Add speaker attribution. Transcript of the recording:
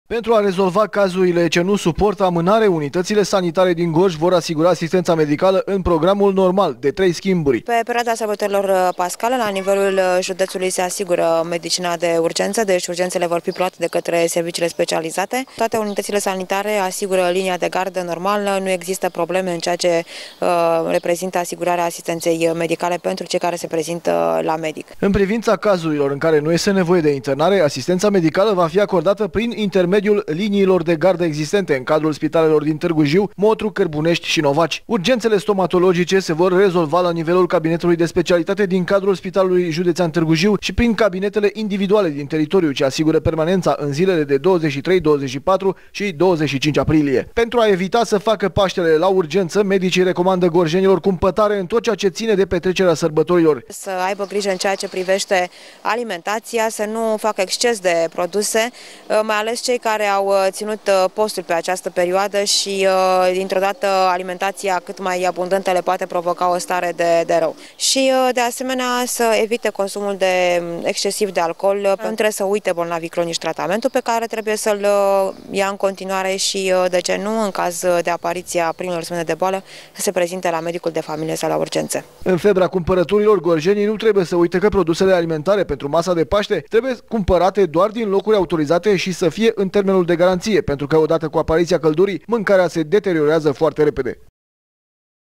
Speaker 1: Pentru a rezolva cazurile ce nu suportă amânare, unitățile sanitare din Gorj vor asigura asistența medicală în programul normal de 3 schimburi.
Speaker 2: Pe perioada sărbătorilor pascale, la nivelul județului se asigură medicina de urgență, deci urgențele vor fi luate de către serviciile specializate. Toate unitățile sanitare asigură linia de gardă normală, nu există probleme în ceea ce reprezintă asigurarea asistenței medicale pentru cei care se prezintă la medic.
Speaker 1: În privința cazurilor în care nu este nevoie de internare, asistența medicală va fi acordată prin intermediul liniilor de gardă existente în cadrul spitalelor din Târgu Jiu, Motru, Cărbunești și Novaci. Urgențele stomatologice se vor rezolva la nivelul cabinetului de specialitate din cadrul Spitalului Județean Târgu Jiu și prin cabinetele individuale din teritoriu ce asigură permanența în zilele de 23, 24 și 25 aprilie. Pentru a evita să facă Paștele la urgență, medicii recomandă gorjenilor cumpătare în tot ceea ce ține de petrecerea sărbătorilor.
Speaker 2: Să aibă grijă în ceea ce privește alimentația, să nu facă exces de produse, mai ales cei care au ținut postul pe această perioadă și dintr-o dată alimentația cât mai abundentă le poate provoca o stare de rău. Și de asemenea să evite consumul excesiv de alcool, pentru să uite bolnavii cronici tratamentul pe care trebuie să-l ia în continuare și, de ce nu, în caz de apariția primelor semne de boală, să se prezinte la medicul de familie sau la urgențe.
Speaker 1: În febra cumpărăturilor, gorjenii nu trebuie să uite că produsele alimentare pentru masa de Paște trebuie cumpărate doar din locuri autorizate și să fie în termenul de garanție, pentru că odată cu apariția căldurii, mâncarea se deteriorează foarte repede.